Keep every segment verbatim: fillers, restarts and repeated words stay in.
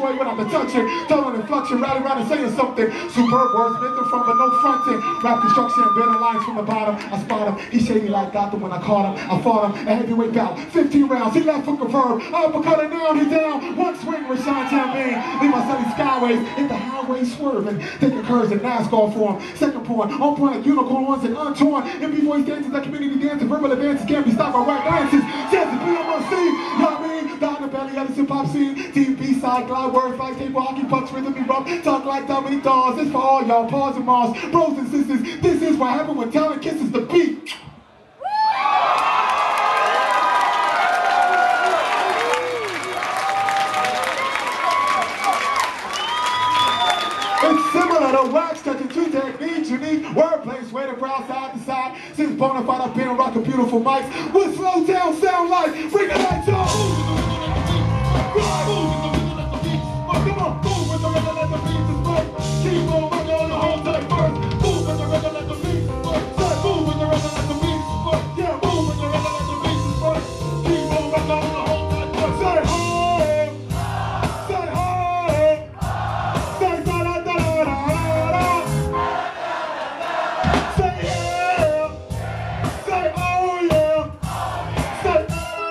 way without the touching. Throwing inflection, rally around and saying something. Superb words, mental from but no fronting. Rap construction, better lines from the bottom. I spot him, he shady like Gotham when I caught him. I fought him, a heavyweight bout, fifteen rounds. He left for confirmed. I uppercut and now he down. One swing, Rashawn Champagne. Leave my sunny skyways, hit the highway swerving. Taking curves in NASCAR form. Second point, on point like unicorns and untorn. M B voice dances like community dances. Verbal advances can't be stopped by whack dances. Chances be on my scene, you know what I mean? Down the belly of the hip hop scene. T V side, glide words like table hockey pucks, rhythm be rough. Talk like Dominic Dawes. It's for all y'all, pause and moss. Bros and sisters, this is what happens when talent kisses the beat. It's similar to wax touching two techniques, unique wordplay, sway the crowd side to side. Since Bonafide, I've been rocking beautiful mics. What slow down sound like? Bring the lights on. Come on, move with the rhythm, let the beat is right. Keep on working on the whole tight first. Move with the rhythm, let the beat is right. Say, move with the rhythm, let the beat is right. Yeah, move with the rhythm, let the beat is right. Keep on working on the whole tight first. Say, hey, say, hey, say, da da da da da. Say, yeah, say, oh yeah, say.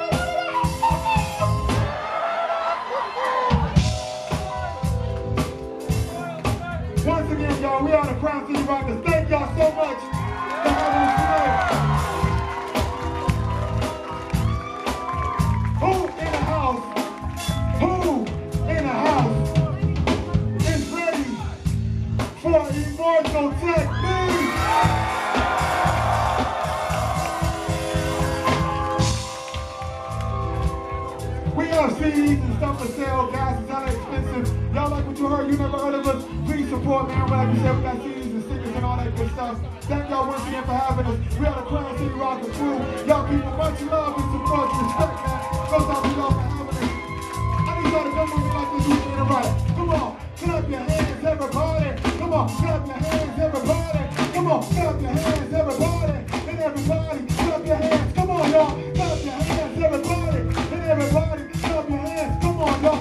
Once again, y'all, we are the Crown City Rockers. Thank y'all so much for having us tonight. Who in the house, who in the house is ready for Immortal Technique? We have C Ds and stuff for sale. Gas is hella expensive. Y'all like what you heard? You never heard of us? Please support, man. Like we said, we got C Ds and stickers and all that good stuff. Thank y'all once again for having us. We are the Crown City Rocker crew. Y'all people, much love and support, respect, man. First off, we y'all for having us. I need y'all to come with me like this weekend and right. Come on, clap your hands, everybody. Come on, clap your hands, everybody. Come on, clap your hands, everybody. And everybody, clap your hands. Come on, y'all. Clap your hands, everybody. And everybody, clap your hands. Come on, y'all.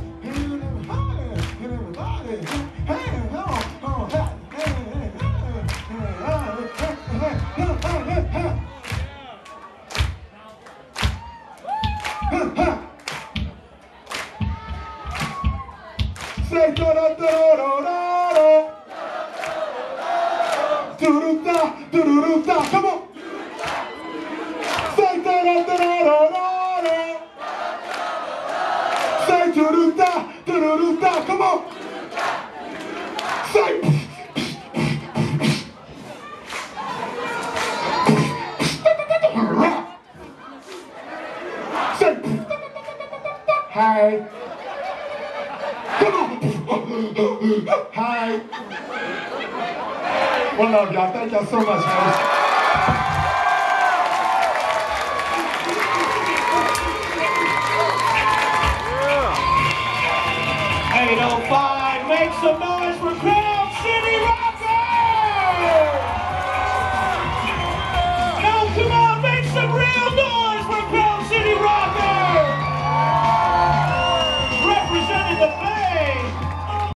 Say da da da da da da. Do do da do do do da. Come on. Say da da da da da da. Say do do da do do do da. Come on. Say. Say. Hi. Come on! Hi! One love, y'all. Thank y'all so much, man. eight oh five, make some noise!